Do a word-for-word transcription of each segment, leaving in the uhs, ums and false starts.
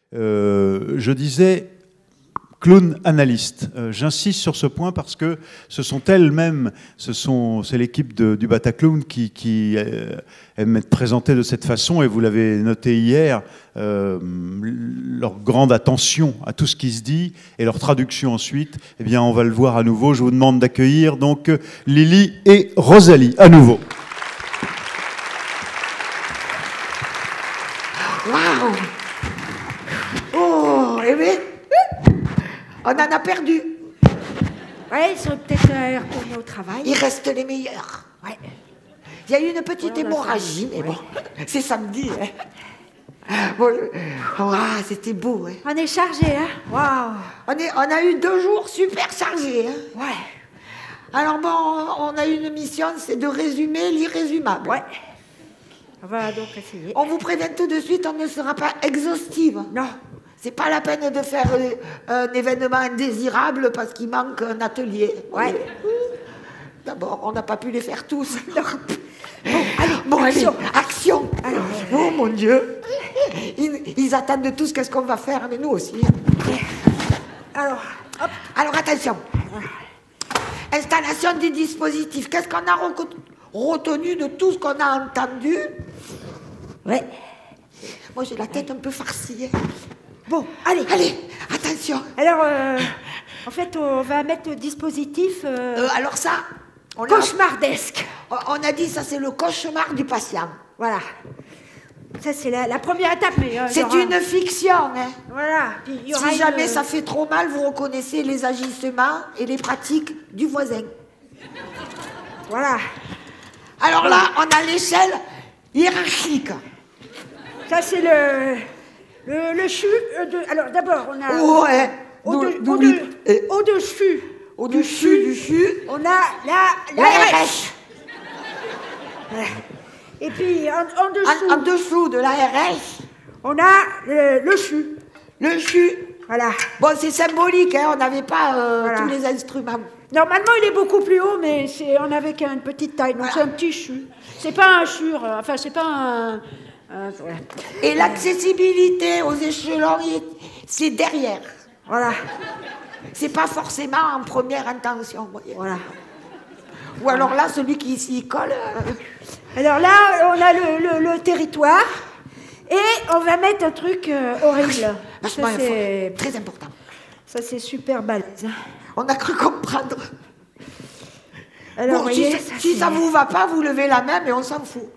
Euh, je disais clown analyste. Euh, J'insiste sur ce point parce que ce sont elles-mêmes, ce sont, c'est l'équipe du Bataclown qui, qui euh, aime être présentée de cette façon, et vous l'avez noté hier, euh, leur grande attention à tout ce qui se dit et leur traduction ensuite. Eh bien, on va le voir à nouveau. Je vous demande d'accueillir donc Lily et Rosalie à nouveau. Waouh! Oh, eh bien, on en a perdu. Ouais, ils sont peut-être euh, retournés au travail. Il reste les meilleurs. Ouais. Il y a eu une petite Voilà, hémorragie, mais ouais. bon, c'est samedi. Hein. Bon, je- Ouah, c'était beau. Hein. On est chargé, hein? Waouh! On, est, on a eu deux jours super chargés. Hein. Ouais. Alors bon, on a une mission, c'est de résumer l'irrésumable. Ouais. On va donc essayer. On vous prévient tout de suite, on ne sera pas exhaustive. Non. C'est pas la peine de faire euh, un événement indésirable parce qu'il manque un atelier. Ouais. D'abord, on n'a pas pu les faire tous. Non. Bon, allez, Bon, action. allez, action. Alors, Oh mon Dieu. Ils, ils attendent de tous qu'est-ce qu'on va faire, mais nous aussi. Alors, hop. Alors attention. Installation du dispositif. Qu'est-ce qu'on a reco- retenu de tout ce qu'on a entendu? Ouais. Moi, j'ai la tête un peu farcie. hein. Bon, allez. Allez, attention. Alors, euh, en fait, on va mettre le dispositif euh, Euh, alors ça, on a, cauchemardesque. on a dit ça, c'est le cauchemar du patient. Voilà. Ça, c'est la, la première étape, mais... euh, il y C'est aura- une fiction. Hein. Voilà. Puis, il y aura Si une- jamais ça fait trop mal, vous reconnaissez les agissements et les pratiques du voisin. Voilà. Alors là, on a l'échelle hiérarchique. Ça, c'est le... Le, le chu euh, de... Alors, d'abord, on a... Ouais. Au- D'où- au-de- d'où au-de- lui- et- Au-dessus. Au-dessus du chu, On a la... La, la R R H. H. Et puis, en, en dessous, En, en dessous de la R H, on a le, le chu. le chu. Voilà. Bon, c'est symbolique, hein, on n'avait pas euh, Voilà. tous les instruments. Normalement, il est beaucoup plus haut, mais c'est on avait qu'une petite taille, donc Voilà. c'est un petit chu. C'est pas un chure, euh, enfin, c'est pas un... un- voilà. Et l'accessibilité aux échelons, il- c'est derrière. Voilà. C'est pas forcément en première intention. vous voyez. Voilà. Ou alors là, celui qui s'y colle. euh, Alors là, on a le, le- le territoire, et on va mettre un truc euh, horrible. Vachement Ça, c'est... info- très important. Ça, c'est super balèze. hein. On a cru comprendre. Alors, Bon, vous si voyez, ça, ça, si c'est- ça vous va pas, vous levez la main, mais on s'en fout.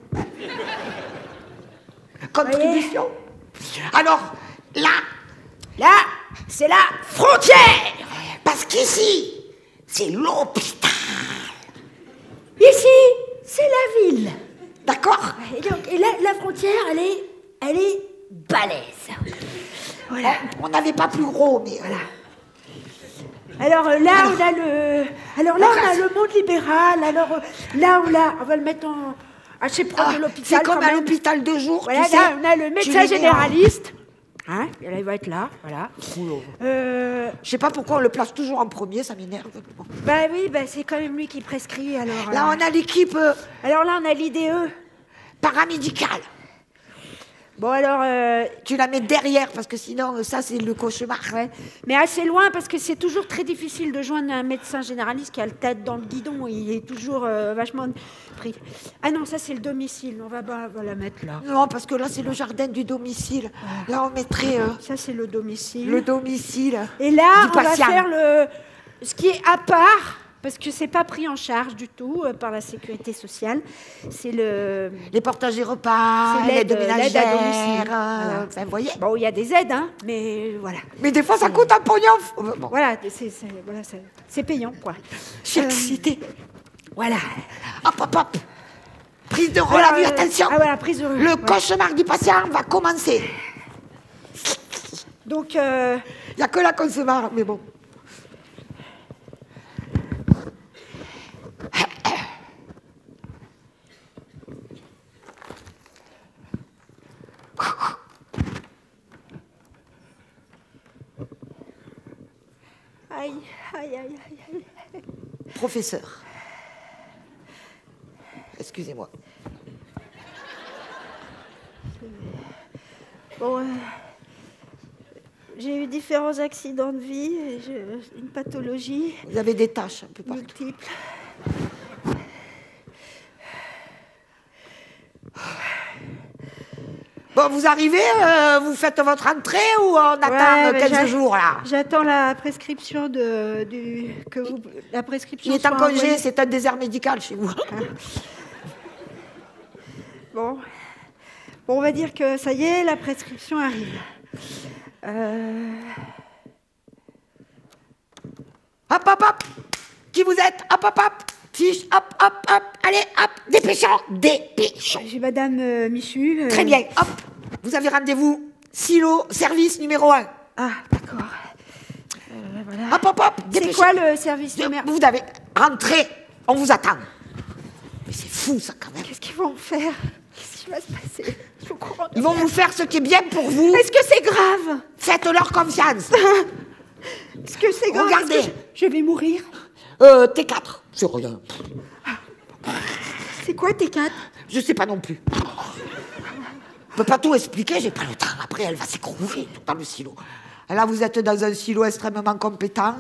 Contribution. Alors, là, Là, c'est la frontière. parce qu'ici, c'est l'hôpital. Ici, c'est la ville. D'accord? Et donc, et là, la frontière, elle est, elle est balèze. Voilà. On n'avait pas plus gros, mais voilà. Alors euh, là, Alors, on a le, alors là, la on a race. le monde libéral. Alors euh, là, on l'a, on va le mettre en, assez proche Ah, de l'hôpital. c'est comme quand à même. l'hôpital de jour. Voilà, tu sais, là, on a le tu médecin les mets en- généraliste. Hein, et là, il va être là, voilà. Euh, Je sais pas pourquoi on le place toujours en premier, ça m'énerve. bah oui, bah, c'est quand même lui qui prescrit. Alors, Là, euh, on a l'équipe euh, alors là, on a l'I D E. paramédicale. Bon, alors, euh, Tu la mets derrière, parce que sinon, euh, ça, c'est le cauchemar. ouais. Mais assez loin, parce que c'est toujours très difficile de joindre un médecin généraliste qui a le tête dans le guidon. Il est toujours euh, vachement pris. Ah non, ça, c'est le domicile. On va, bah, on va la mettre là. Non, parce que là, c'est le jardin du domicile. Là, on mettrait euh, Ça, c'est le domicile. le domicile. Et là, du on va patient. faire le... ce qui est à part, parce que c'est pas pris en charge du tout euh, par la sécurité sociale. C'est le... Les portages des repas, C'est l'aide- l'aide l'aide à ménagère. domicile. euh, Voilà. enfin, vous voyez. Bon, il y a des aides, hein, mais voilà. Mais des fois, ça coûte un pognon. Euh, Bon, Voilà, c'est c'est- voilà, c'est- c'est payant, quoi. je suis Euh, excitée. Voilà. Hop, hop, hop. Prise de rôle, Alors, à vue, euh, attention. Ah voilà, prise de Le ouais. cauchemar du patient va commencer. Donc, euh, Il n'y a que là qu'on se marre, mais bon. aïe, aïe, aïe, aïe, aïe. Professeur. Excusez-moi. Bon, euh, J'ai eu différents accidents de vie, et je- une pathologie Vous avez des taches un peu partout. multiple. Bon, vous arrivez, euh, vous faites votre entrée ou on attend Ouais, mais quelques j'a- jours là? J'attends la prescription de du que vous la prescription. Il est en soit congé, envoyée. c'est un désert médical chez vous. Bon. Bon, on va dire que ça y est, la prescription arrive. Euh, Hop, hop, hop. Qui vous êtes? Hop, hop, hop. Fiche, hop, hop, hop. Allez, hop. Dépêchons, dépêchons. J'ai Madame euh, Michu. euh, Très bien, hop. Vous avez rendez-vous. Silo, service numéro un. Ah, d'accord. Euh, voilà. Hop, hop, hop. C'est Dépêchez. quoi le service numéro? Vous avez rentré. On vous attend. Mais c'est fou ça quand même. Qu'est-ce qu'ils vont me faire? Qu'est-ce qui va se passer? Je suis au courant de Ils vont rien. vous faire ce qui est bien pour vous. Est-ce que c'est grave? Faites-leur confiance. Est-ce que c'est grave? Regardez. Est-ce que je... je vais mourir? Euh, T quatre. C'est rien. C'est quoi T quatre? Je sais pas non plus. Je peux pas tout expliquer, j'ai pas le temps. Après, elle va s'écrouler dans le silo. Là, vous êtes dans un silo extrêmement compétent.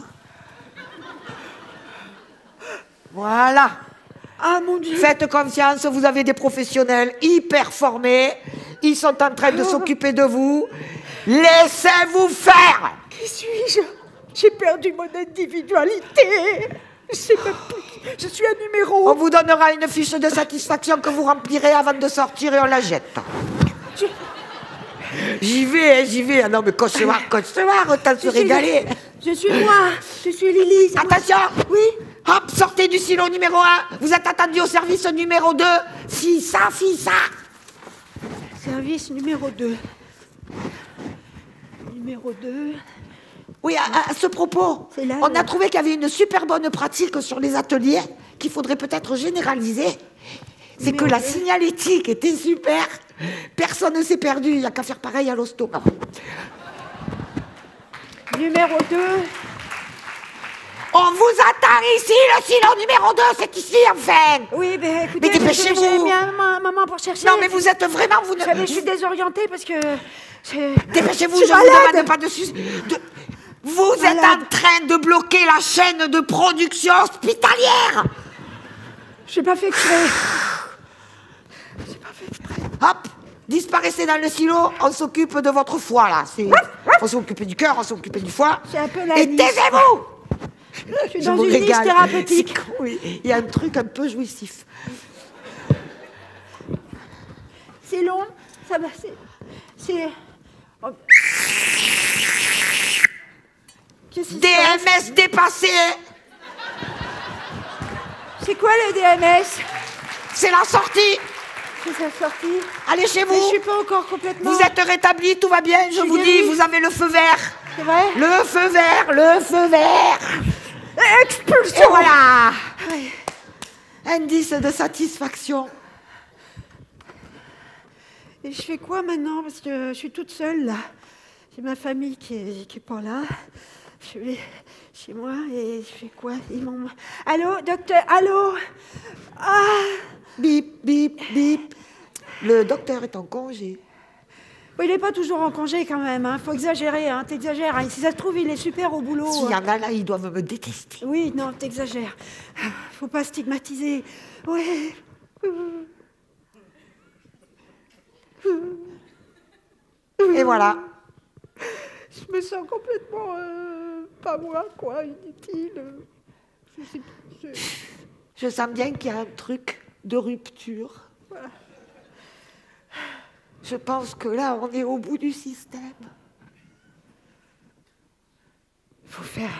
Voilà. Ah mon Dieu. Faites confiance, vous avez des professionnels hyper formés. Ils sont en train de s'occuper de vous. Laissez-vous faire. Qui suis-je? J'ai perdu mon individualité. Je sais même plus. qui- Je suis un numéro. On vous donnera une fiche de satisfaction que vous remplirez avant de sortir et on la jette. Je- J'y vais, hein, j'y vais. Ah non, mais cauchemar, cauchemar, autant se je suis- régaler. Je suis moi. Je suis Lily. c'est moi. Attention. Oui. Hop, sortez du silo numéro un. Vous êtes attendu au service numéro deux. Fissa, fissa. Service numéro deux. Numéro deux. Oui, à, à ce propos, C'est là, on là. a trouvé qu'il y avait une super bonne pratique sur les ateliers qu'il faudrait peut-être généraliser. C'est que Numéro la deux. signalétique était super. Personne ne s'est perdu. Il n'y a qu'à faire pareil à l'hosto. Numéro deux. On vous attend ici, le silo numéro deux, c'est ici enfin. Oui, ben écoutez, Mais dépêchez-vous. j'ai j'ai bien ma maman pour chercher. Non, mais vous êtes vraiment... Vous ne... Je, je suis désorientée parce que... je- Dépêchez-vous, je je suis vous malade. demande pas de... sus- de- Vous êtes Malade. en train de bloquer la chaîne de production hospitalière. J'ai pas fait exprès. J'ai pas fait exprès. Hop, disparaissez dans le silo, on s'occupe de votre foie, là. C'est... On s'occupe du cœur, on s'occupe du foie. C'est un peu la Et niche. taisez-vous. Je suis Je dans vous une niche régale. thérapeutique. C'est- Oui, il y a un truc un peu jouissif. C'est long. Ça va, c'est... C'est... Oh. Qu'est-ce qui se passe? D M S dépassé, C'est quoi le D M S? c'est la sortie. C'est sa sortie. Allez chez Mais je vous. suis pas encore complètement... Vous êtes rétabli, tout va bien. Je suis vous dis, guérie. vous avez le feu vert. C'est vrai? Le feu vert, le feu vert. Et Expulsion. voilà. Ouais. Indice de satisfaction. Et je fais quoi maintenant? Parce que je suis toute seule, là. J'ai ma famille qui est, qui est pas là. Je vais chez moi et je fais quoi? Ils m'ont... Allô, docteur? Allô? Ah! Bip, bip, bip. Le docteur est en congé. Bon, il n'est pas toujours en congé quand même, hein. Faut exagérer, hein. T'exagères. Hein. Si ça se trouve, il est super au boulot. S'il y hein. en a là, ils doivent me détester. Oui, non, t'exagères. Faut pas stigmatiser. Ouais. Et voilà. Je me sens complètement euh, pas moi, quoi, inutile. Je sais- je- Je sens bien qu'il y a un truc de rupture. Je pense que là, on est au bout du système. Il faut faire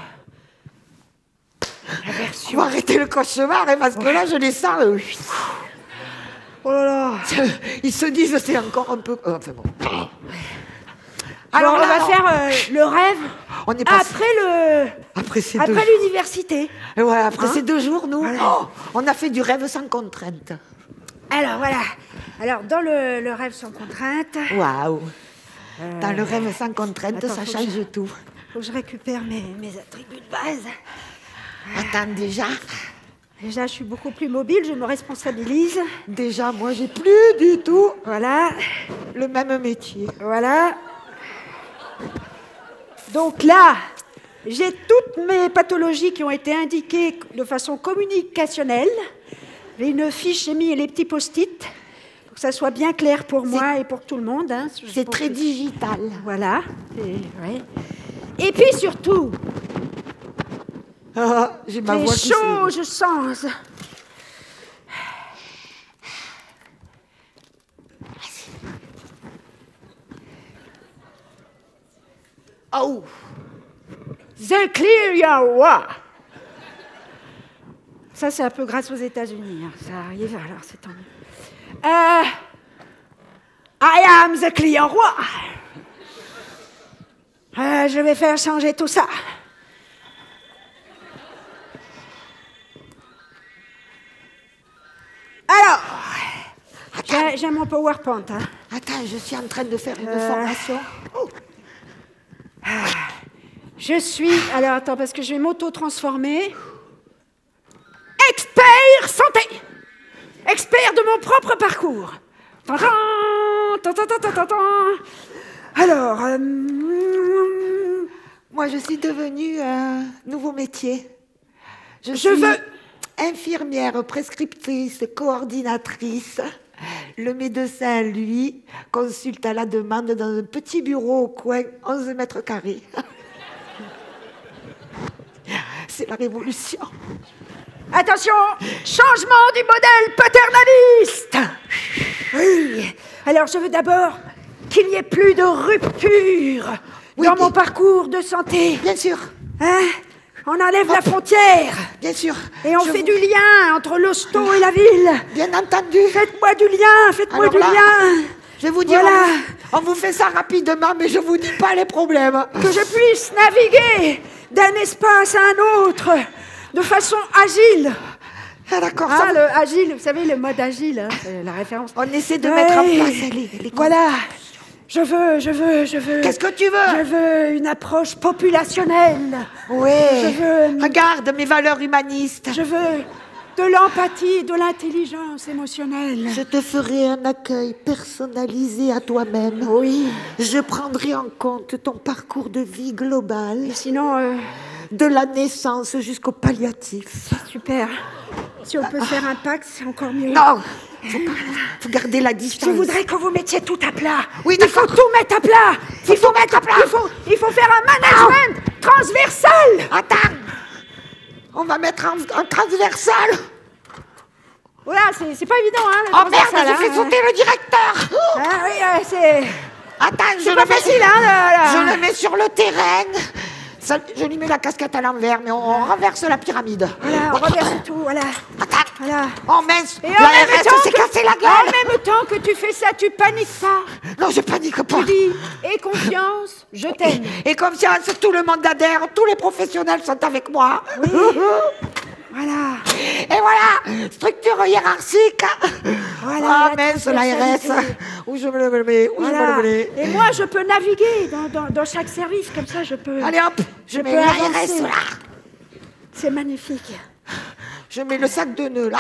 la Tu version. vas arrêter le cauchemar, hein, parce que là, je les sens. euh, Oh là là. Ils se disent c'est encore un peu... euh, Enfin bon. Alors, Alors on là, va faire euh, le rêve on est passé... après le Après ces deux après jours. l'université. Ouais, après Hein ces deux jours, nous, Voilà. oh, on a fait du rêve sans contrainte. Alors voilà. Alors dans le, le rêve sans contrainte, Waouh. Dans le rêve sans contrainte, Attends, ça faut change que tout. faut que je récupère mes, mes attributs de base. Attends, déjà, Déjà, je suis beaucoup plus mobile, je me responsabilise. déjà, moi, j'ai plus du tout Voilà, le même métier. voilà. Donc là, j'ai toutes mes pathologies qui ont été indiquées de façon communicationnelle. J'ai une fiche, j'ai mis les petits post-it pour que ça soit bien clair pour moi et pour tout le monde. Hein. C'est très que... digital. Voilà. Et, ouais. et puis surtout, ah, j'ai ma les voix choses qui sens. Oh. The clear your way. Ça, c'est un peu grâce aux États-Unis. Hein. Ça arrive, alors c'est tant mieux. Euh, I am the clear way. Euh, je vais faire changer tout ça. Alors, j'ai, j'ai mon PowerPoint. Hein. Attends, je suis en train de faire une euh, formation. Oh. Je suis... Alors, attends, parce que je vais m'auto-transformer. Expert santé. Expert de mon propre parcours. Tantan, tantan, tantan, tantan. Alors... Euh... Moi, je suis devenue un nouveau métier. Je, je suis veux... infirmière, prescriptrice, coordinatrice. Le médecin, lui, consulte à la demande dans un petit bureau au coin, onze mètres carrés. C'est la révolution. Attention, changement du modèle paternaliste. Oui. Alors, je veux d'abord qu'il n'y ait plus de rupture oui, dans bien... mon parcours de santé. Bien sûr. Hein? On enlève Hop. la frontière. Bien sûr. Et on je fait vous... du lien entre l'hosto et la ville. Bien entendu. Faites-moi du lien, faites-moi Alors du là, lien. Je vais vous dire, voilà. on, vous, on vous fait ça rapidement, mais je vous dis pas les problèmes. Que je puisse naviguer d'un espace à un autre, de façon agile. Ah d'accord. Ah, ça... le agile, vous savez, le mode agile, hein, c'est la référence. On essaie de ouais. mettre en place les, les Voilà. Je veux, je veux, je veux... Qu'est-ce que tu veux? Je veux une approche populationnelle. Oui. Je veux... Regarde mes valeurs humanistes. Je veux de l'empathie, de l'intelligence émotionnelle. Je te ferai un accueil personnalisé à toi-même. Oui. Je prendrai en compte ton parcours de vie global. Et sinon... Euh... De la naissance jusqu'au palliatif. Super. Si on peut ah. faire un pacte, c'est encore mieux. Non. Faut, pas, faut garder la distance. Je voudrais que vous mettiez tout à plat. Oui, il faut tout mettre à plat. Faut il faut mettre à plat. Il faut, il faut faire un management ah. transversal. Attends. On va mettre en, en transversal. Voilà, c'est, c'est pas évident, hein. Oh merde, j'ai hein, fait sauter hein. le directeur. Ah oui, ouais, c'est... Attends, c'est je pas le mets, facile, hein. Là, là. Je le mets sur le terrain. Ça, je lui mets la casquette à l'envers, mais on, on renverse la pyramide. Voilà, on renverse tout, voilà. Attends. Voilà. Oh mince, et la R S s'est cassé la gueule. En même temps que tu fais ça, tu paniques pas. Non, je panique pas. Tu dis, et confiance, je t'aime. Et, et confiance, tout le monde adhère, tous les professionnels sont avec moi. Oui. Voilà. Et voilà, structure hiérarchique. Voilà. Oh mince, la R S. Où je me le mets, où voilà. je me le mets. Et moi, je peux naviguer dans, dans, dans chaque service, comme ça, je peux... Allez hop, je, je mets la R S là. C'est magnifique. Je mets le sac de nœuds là.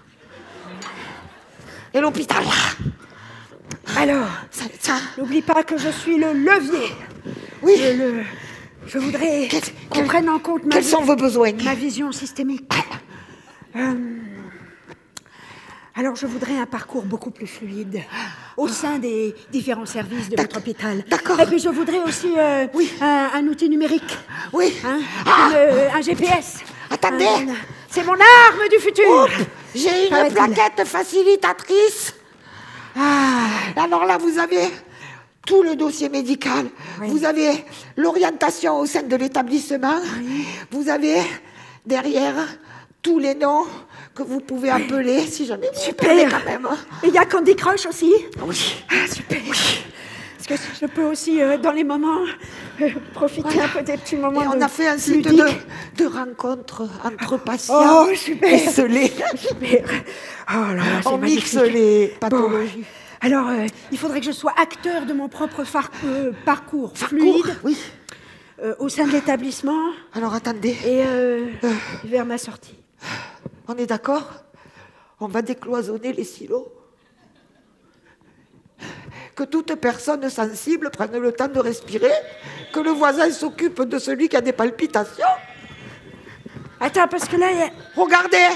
Et l'hôpital là. Alors, ça, ça. N'oublie pas que je suis le levier. Oui. Le, le, je voudrais quel, qu'on quel, prenne en compte ma, quels sont vos besoins? ma vision systémique. euh, alors, je voudrais un parcours beaucoup plus fluide au sein des différents services de D'accord. votre hôpital. D'accord. Et puis, je voudrais aussi euh, oui. un, un outil numérique. Oui. Hein, ah. une, euh, un G P S. Attendez. Un, c'est mon arme du futur. Oh, j'ai une Arrête plaquette facilitatrice. Ah. Alors là, vous avez tout le dossier médical. Oui. Vous avez l'orientation au sein de l'établissement. Oui. Vous avez derrière tous les noms que vous pouvez appeler si jamais vous super. Quand même. Et il y a Candy Crush aussi. Oui. Ah, super. Oui. Parce que je peux aussi, euh, dans les moments, euh, profiter voilà. un peu des petits moments. Et on de a fait un site de, de rencontres entre patients. Oh, super. Esselés. Super. Oh là là, c'est on mixe les pathologies. Bon. Alors, euh, il faudrait que je sois acteur de mon propre far- euh, parcours, parcours fluide. Oui. Euh, au sein de l'établissement. Alors, attendez. Et euh, euh. vers ma sortie. On est d'accord? On va décloisonner les silos. que toute personne sensible prenne le temps de respirer, que le voisin s'occupe de celui qui a des palpitations. Attends, parce que là, il y a... Regardez.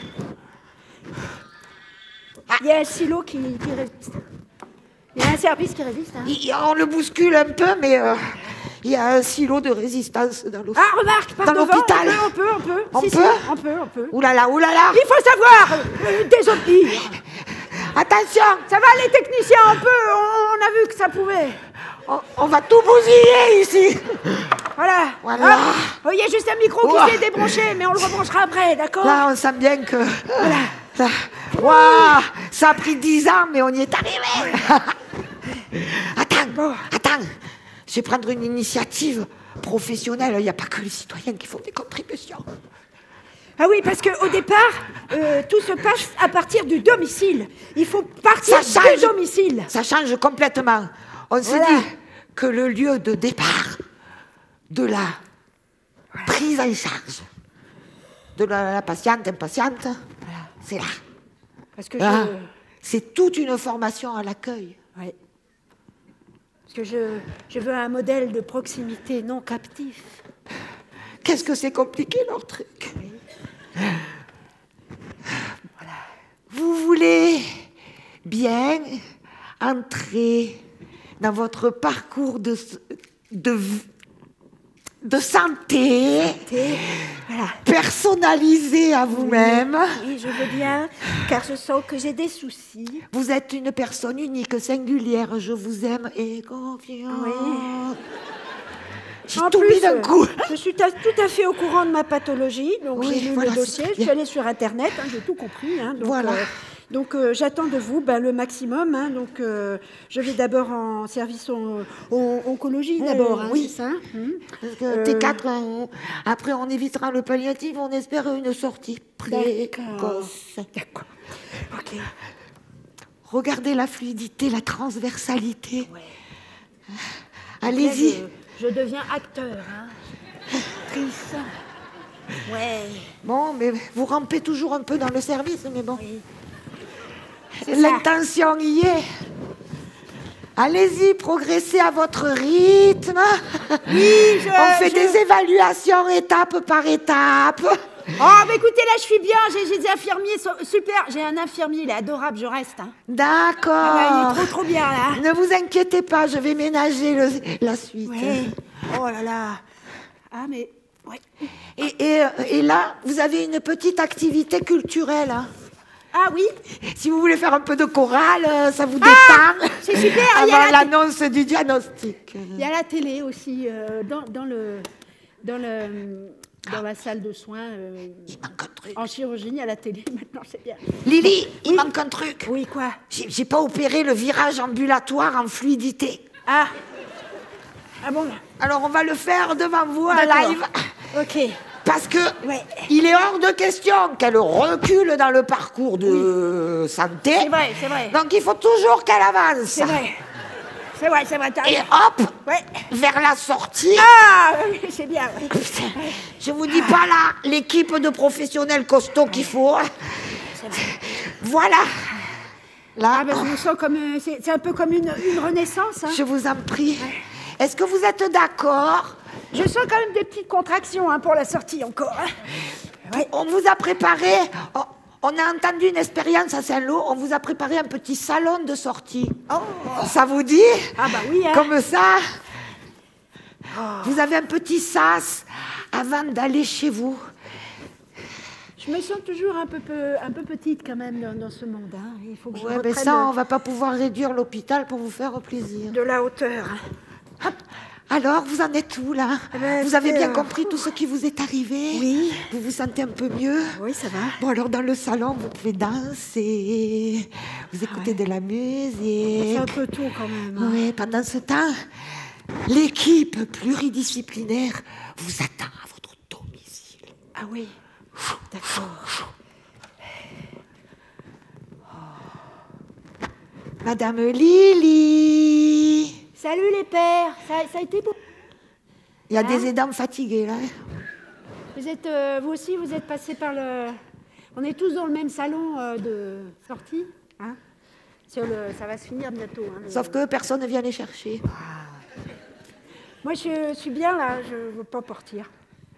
Il y a un silo qui, qui résiste. Il y a un service qui résiste. Hein. Il, on le bouscule un peu, mais euh, il y a un silo de résistance dans l'hôpital. Ah, remarque, par dans devant, l'hôpital. On peut, on peut, on peut. On si, peut si, on peut, on peut. Ouh là là, ouh là là. Il faut savoir euh, désobéir. Attention. Ça va, les techniciens, on peut. On, on a vu que ça pouvait. On, on va tout bousiller ici. Voilà. Voilà. Oh, il y a juste un micro Ouah. qui s'est débranché, mais on le rebranchera après, d'accord? Là, on sent bien que... Voilà. Ça, Ouah, ça a pris dix ans, mais on y est arrivé. Attends, attends. Je vais prendre une initiative professionnelle. Il n'y a pas que les citoyens qui font des contributions. Ah oui, parce qu'au départ, euh, tout se passe à partir du domicile. Il faut partir Ça change. du domicile. Ça change complètement. On s'est Voilà. dit que le lieu de départ de la prise en charge de la, la patiente impatiente, voilà, c'est là. Parce que Là, je... c'est toute une formation à l'accueil. Ouais. Parce que je, je veux un modèle de proximité non captif. Qu'est-ce que c'est compliqué leur truc. Oui. Voilà. Vous voulez bien entrer dans votre parcours de, de, de santé, Et voilà. personnalisé à vous-même. Oui, je veux bien, car je sens que j'ai des soucis. Vous êtes une personne unique, singulière. Je vous aime et confiance. Oui. J'ai En tout plus, mis d'un coup. je suis ta- tout à fait au courant de ma pathologie, donc Oui, j'ai lu voilà, le dossier, c'est je suis bien. allée sur Internet, hein, j'ai tout compris. hein, donc Voilà. euh, donc euh, j'attends de vous ben, le maximum. hein, donc euh, je vais d'abord en service on- on- oncologie d'abord, hein, oui. c'est ça hein Parce que Euh, T quatre, on- après on évitera le palliatif, on espère une sortie précoce. D'accord. Ok. Regardez la fluidité, la transversalité. Ouais. Allez-y. Là, Je, je deviens acteur. Hein. Actrice. Ouais. Bon, mais vous rampez toujours un peu dans le service, mais bon. Oui. C'est ça. L'intention y est. Allez-y, progressez à votre rythme. Oui, je, On fait je- des évaluations étape par étape. Oh, mais écoutez, là, je suis bien. J'ai j'ai des infirmiers so- super. J'ai un infirmier, il est adorable, je reste. Hein. D'accord. Ah ouais, il est trop, trop bien, là. Ne vous inquiétez pas, je vais ménager le- la suite. Ouais. Oh là là. Ah, mais... Ouais. Et, et, et là, vous avez une petite activité culturelle. hein. Ah oui. Si vous voulez faire un peu de chorale, euh, ça vous Ah, détend. c'est super, il y a Avant la- l'annonce du diagnostic. Il y a la télé aussi, euh, dans, dans, le, dans, le, dans la salle de soins. euh, Il manque un truc. en chirurgie, il y a la télé maintenant, c'est bien. Lily, il manque un truc. Oui, quoi? J'ai j'ai pas opéré le virage ambulatoire en fluidité. Ah. Ah bon? Alors on va le faire devant vous en D'accord. live. Ok. Parce que Ouais. il est hors de question qu'elle recule dans le parcours de santé. C'est vrai, c'est vrai. Donc il faut toujours qu'elle avance. C'est vrai. C'est vrai, c'est vrai, t'as Et raison. hop, Ouais. vers la sortie. Ah, oui, c'est bien. oui. Je vous dis pas là l'équipe de professionnels costauds qu'il faut. C'est vrai. Voilà. Là, Ah, ben, je me sens comme... euh, C'est c'est un peu comme une, une renaissance. Hein. je vous en prie. Est-ce que vous êtes d'accord? Je sens quand même des petites contractions hein, pour la sortie encore. hein. Ouais. On vous a préparé, on, on a entendu une expérience à Saint-Lô, on vous a préparé un petit salon de sortie. Ça vous dit? Ah bah oui, hein. Comme ça, vous avez un petit sas avant d'aller chez vous. Je me sens toujours un peu, peu, un peu petite quand même dans, dans ce monde. Hein. Il faut que je Ouais, mais reprenne ça, on va pas pouvoir réduire l'hôpital pour vous faire plaisir. de la hauteur. hein. Hop. Alors, vous en êtes où, là? Eh ben, Vous avez écoutez, bien euh, compris tout ce qui vous est arrivé? Oui. Vous vous sentez un peu mieux? Oui, ça va. Bon, alors, dans le salon, vous pouvez danser, vous écoutez ouais. de la musique. C'est un peu tôt quand même. hein. Oui, pendant ce temps, l'équipe pluridisciplinaire vous attend à votre domicile. Ah oui. D'accord. Madame Lily, Salut les pères. Ça, ça a été beau. il y a Hein? des aidants fatigués, là. Vous êtes, euh, vous aussi, vous êtes passés par le. On est tous dans le même salon euh, de sortie, hein. Sur le, ça va se finir bientôt. Hein, Sauf que personne ne vient les chercher. Moi, je suis bien là, je ne veux pas partir.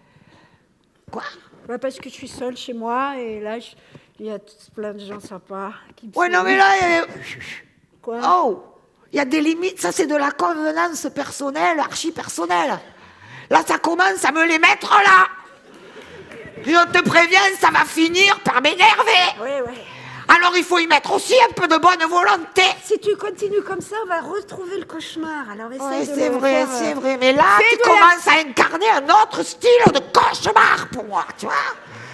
Quoi? Bah, parce que je suis seule chez moi et là, je- il y a plein de gens sympas qui me Ouais, non, saluent. mais là... euh, Quoi? Oh! Il y a des limites, ça c'est de la convenance personnelle, archi-personnelle. Là, ça commence à me les mettre là. Je te préviens, ça va finir par m'énerver. Oui, oui. Alors il faut y mettre aussi un peu de bonne volonté. Si tu continues comme ça, on va retrouver le cauchemar. Alors essaye Ouais, de c'est le vrai, faire, euh, c'est vrai. Mais là, fais tu de la- commences à incarner un autre style de cauchemar pour moi, tu vois.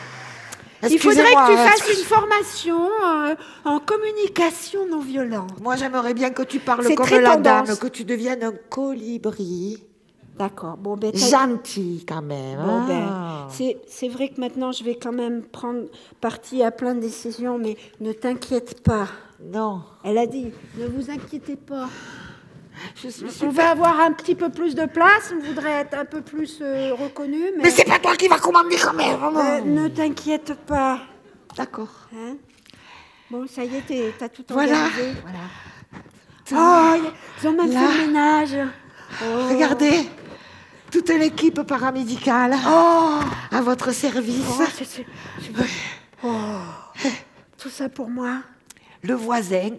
Il faudrait Excusez-moi, que tu hein. fasses une formation euh, en communication non violente. Moi, j'aimerais bien que tu parles C'est comme très la tendance. dame, que tu deviennes un colibri. D'accord. Bon, ben, t'as- Gentil, quand même. Bon, ben, hein. c'est, c'est vrai que maintenant, je vais quand même prendre parti à plein de décisions, mais ne t'inquiète pas. Non. Elle a dit, ne vous inquiétez pas. Je suis On super- va avoir un petit peu plus de place, on voudrait être un peu plus euh, reconnu, mais, Mais c'est pas toi qui vas commander quand même. Euh, ne t'inquiète pas. D'accord. Hein. Bon, ça y est, t'es- t'as tout Voilà. organisé. Voilà. Oh, ils ont même Là. fait le ménage. Oh. Regardez, toute l'équipe paramédicale Oh, à votre service. oh, c'est- c'est- c'est- oh. Tout ça pour moi. Le voisin.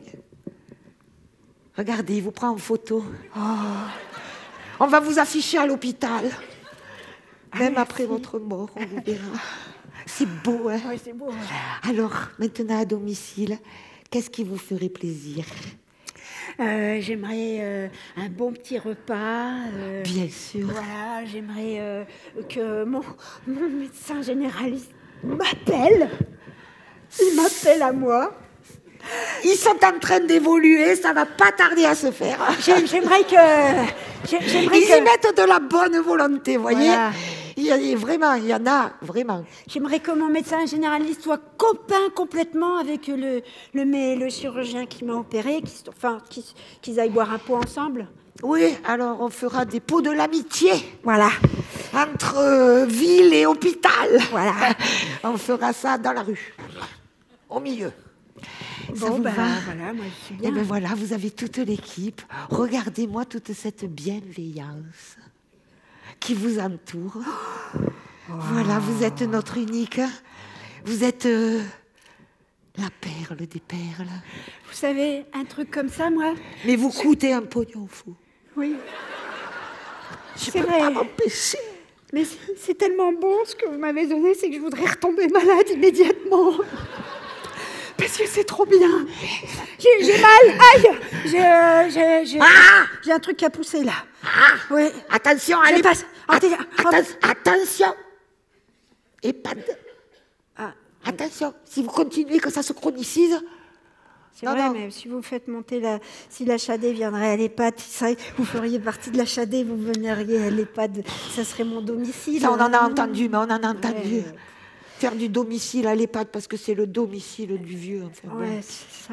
Regardez, il vous prend en photo. Oh. On va vous afficher à l'hôpital. Même Ah, après votre mort, on vous verra. C'est beau, hein? Oui, c'est beau. Alors, maintenant à domicile, qu'est-ce qui vous ferait plaisir? Euh, j'aimerais euh, un bon petit repas. euh, Bien sûr. Voilà, j'aimerais euh, que mon, mon médecin généraliste m'appelle. Il m'appelle à moi. Ils sont en train d'évoluer, ça va pas tarder à se faire. J'ai- J'aimerais que... j'ai- J'aimerais Ils y que... mettent de la bonne volonté, vous voyez. Voilà. Il y a, il y a vraiment, il y en a, vraiment. J'aimerais que mon médecin généraliste soit copain complètement avec le, le, mé- le chirurgien qui m'a opéré, qu'ils enfin, qu'ils qu'ils aillent boire un pot ensemble. Oui, alors on fera des pots de l'amitié Voilà, entre euh, ville et hôpital. voilà. On fera ça dans la rue, au milieu. Ça Bon, vous ben va? voilà, moi je suis Eh bien. bien voilà, vous avez toute l'équipe. Regardez-moi toute cette bienveillance qui vous entoure. Voilà, vous êtes notre unique. Vous êtes euh, la perle des perles. Vous savez, un truc comme ça, moi, Mais vous coûtez un pognon fou. oui. Je C'est peux vrai. pas m'empêcher. Mais c'est c'est tellement bon ce que vous m'avez donné, c'est que je voudrais retomber malade immédiatement. Parce que c'est trop bien. J'ai j'ai mal, aïe. J'ai euh, j'ai- j'ai- Ah j'ai un truc qui a poussé là. Ah Oui. Attention, Je allez. passe. At- Atten- atten- attention. Et pas de... Ah, Attention, si vous continuez que ça se chronicise, c'est Non, vrai, non. mais si vous faites monter la... Si la Chadé viendrait à l'EHPAD, ça, vous feriez partie de la Chadé, vous veniriez à l'EHPAD, ça serait mon domicile. ça on en a hein. entendu, mais on en a entendu. Ouais. Faire du domicile à l'EHPAD parce que c'est le domicile du vieux. Enfin, bon. Ouais, c'est ça.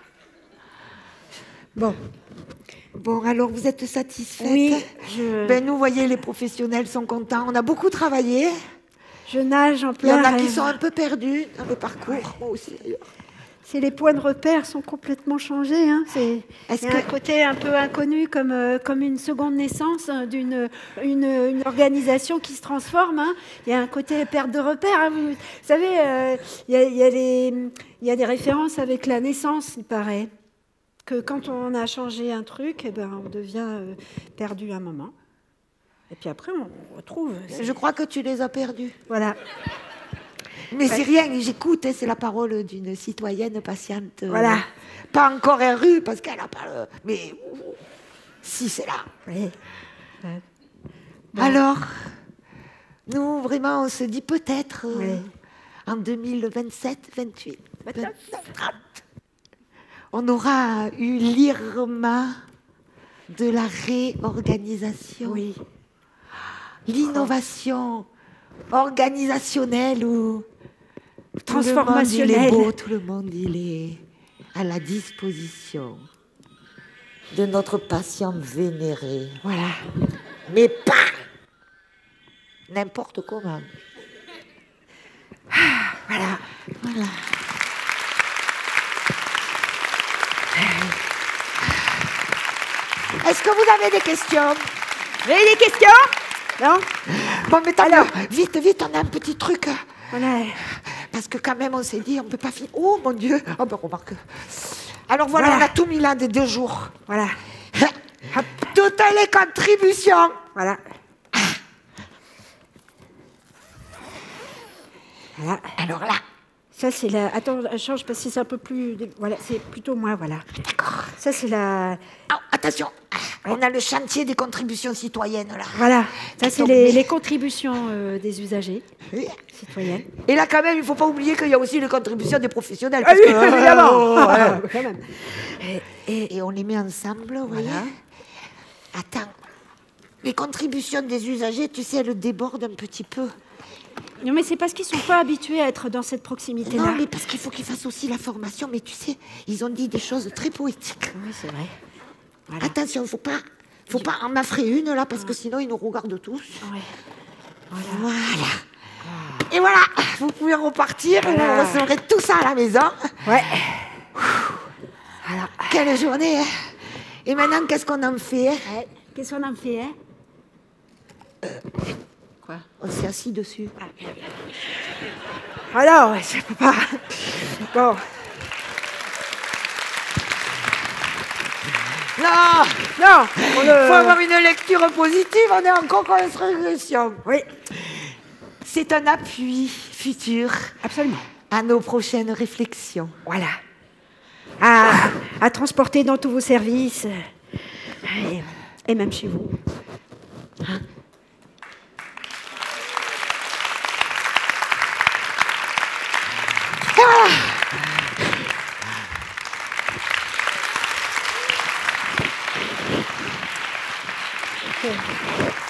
Bon, Bon, alors vous êtes satisfaite? oui, je, Ben nous, voyez, les professionnels sont contents. On a beaucoup travaillé. je nage en Il y plein en a qui rêve. sont un peu perdus dans le parcours. Moi aussi, d'ailleurs. C'est les points de repère sont complètement changés. Hein. C'est Est-ce il y a un que- côté un peu inconnu, comme, euh, comme une seconde naissance hein, d'une une, une organisation qui se transforme. Hein. Il y a un côté perte de repère. Hein. Vous, vous savez, euh, il, y a, il, y a les, il y a des références avec la naissance, il paraît. Que quand on a changé un truc, eh ben, on devient euh, perdu un moment. Et puis après, on retrouve. C'est- Je crois que tu les as perdus. Voilà. Mais c'est rien, j'écoute, hein, c'est la parole d'une citoyenne patiente. euh, Voilà. Pas encore R U, parce qu'elle a pas le... Mais si, c'est là. Oui. Ouais. Alors, nous, vraiment, on se dit peut-être euh, Oui. en deux mille vingt-sept, vingt-huit, vingt-neuf. vingt-neuf, trente, on aura eu l'Irma de la réorganisation. Oui. L'innovation organisationnelle ou Transformationnelle. Tout le monde, il est beau, tout le monde, il est à la disposition de notre patient vénéré. Voilà. Mais pas n'importe comment. Voilà. Voilà. que vous avez des questions? Vous avez des questions? Non? Bon, mais alors, vite, vite, on a un petit truc. Voilà. Parce que quand même, on s'est dit, on ne peut pas finir. Oh, mon Dieu. Oh, ben, remarque. Alors voilà, Voilà. on a tout mis là des deux jours. Voilà. Hop. Toutes les contributions. Voilà. Voilà. Alors là, Ça, c'est la... Attends, change parce que c'est un peu plus... Voilà, c'est plutôt moi, voilà. d'accord. Ça, c'est la... Oh, attention, on a le chantier des contributions citoyennes là. Voilà. Ça, c'est Donc, les, mais- les contributions euh, des usagers Oui. citoyennes. Et là, quand même, il ne faut pas oublier qu'il y a aussi les contributions des professionnels. Ah parce oui, que- évidemment. Oh, ouais. Quand même. Et, et- Et on les met ensemble, vous voyez. Voilà. Attends, les contributions des usagers, tu sais, elles débordent un petit peu. Non, mais c'est parce qu'ils sont pas habitués à être dans cette proximité-là. Non, mais parce qu'il faut qu'ils fassent aussi la formation. Mais tu sais, ils ont dit des choses très poétiques. Oui, c'est vrai. Voilà. Attention, faut pas, faut pas en m'affrer une là, parce que sinon ils nous regardent tous. Ouais. Voilà. Voilà. Et voilà, vous pouvez repartir. Voilà. Vous recevrez tout ça à la maison. Ouais. Voilà. Quelle journée, hein. Et maintenant, qu'est-ce qu'on en fait, hein? Ouais. Qu'est-ce qu'on en fait, hein? Quoi? On s'est assis dessus. Alors, je peux pas. Bon. Non, Non, on il le... faut avoir une lecture positive. On est en co-construction. Oui, C'est un appui futur absolument. à nos prochaines réflexions. Voilà. À, à transporter dans tous vos services. euh, Et, et même chez vous. Ok.